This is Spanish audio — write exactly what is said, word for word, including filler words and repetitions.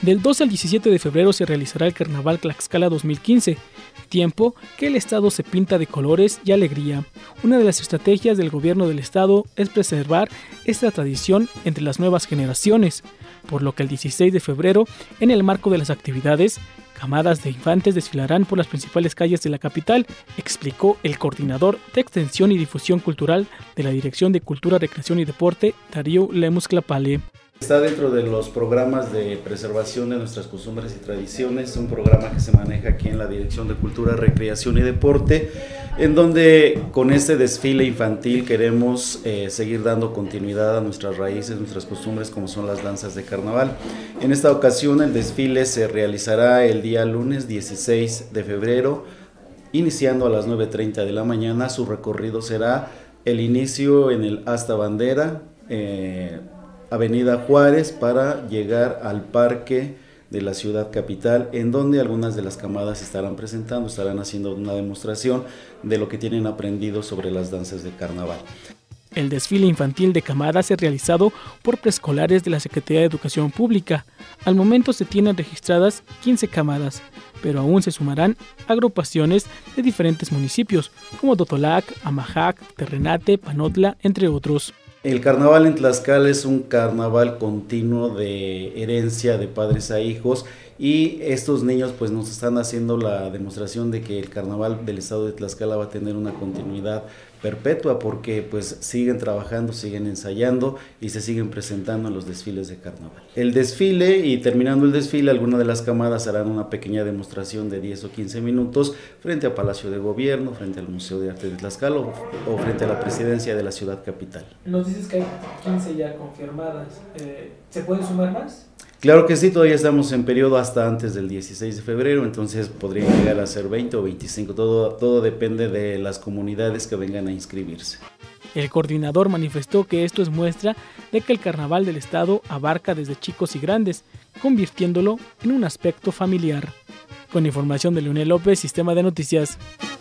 Del doce al diecisiete de febrero se realizará el Carnaval Tlaxcala dos mil quince, tiempo que el estado se pinta de colores y alegría. Una de las estrategias del gobierno del estado es preservar esta tradición entre las nuevas generaciones, por lo que el dieciséis de febrero, en el marco de las actividades, camadas de infantes desfilarán por las principales calles de la capital, explicó el coordinador de Extensión y Difusión Cultural de la Dirección de Cultura, Recreación y Deporte, Darío Lemus Clapale. Está dentro de los programas de preservación de nuestras costumbres y tradiciones, un programa que se maneja aquí en la Dirección de Cultura, Recreación y Deporte, en donde con este desfile infantil queremos eh, seguir dando continuidad a nuestras raíces, nuestras costumbres, como son las danzas de carnaval. En esta ocasión el desfile se realizará el día lunes dieciséis de febrero, iniciando a las nueve treinta de la mañana. Su recorrido será el inicio en el Asta Bandera, eh, Avenida Juárez, para llegar al parque de la ciudad capital, en donde algunas de las camadas estarán presentando, estarán haciendo una demostración de lo que tienen aprendido sobre las danzas de carnaval. El desfile infantil de camadas es realizado por preescolares de la Secretaría de Educación Pública. Al momento se tienen registradas quince camadas, pero aún se sumarán agrupaciones de diferentes municipios, como Totolac, Amajac, Terrenate, Panotla, entre otros. El carnaval en Tlaxcala es un carnaval continuo de herencia de padres a hijos, y estos niños pues nos están haciendo la demostración de que el carnaval del estado de Tlaxcala va a tener una continuidad perpetua, porque pues siguen trabajando, siguen ensayando y se siguen presentando en los desfiles de carnaval. El desfile, y terminando el desfile, algunas de las camadas harán una pequeña demostración de diez o quince minutos frente al Palacio de Gobierno, frente al Museo de Arte de Tlaxcala o, o frente a la presidencia de la ciudad capital. Nos dices que hay quince ya confirmadas, eh, ¿se pueden sumar más? Claro que sí, todavía estamos en periodo hasta antes del dieciséis de febrero, entonces podrían llegar a ser veinte o veinticinco, todo, todo depende de las comunidades que vengan a inscribirse. El coordinador manifestó que esto es muestra de que el carnaval del estado abarca desde chicos y grandes, convirtiéndolo en un aspecto familiar. Con información de Leonel López, Sistema de Noticias.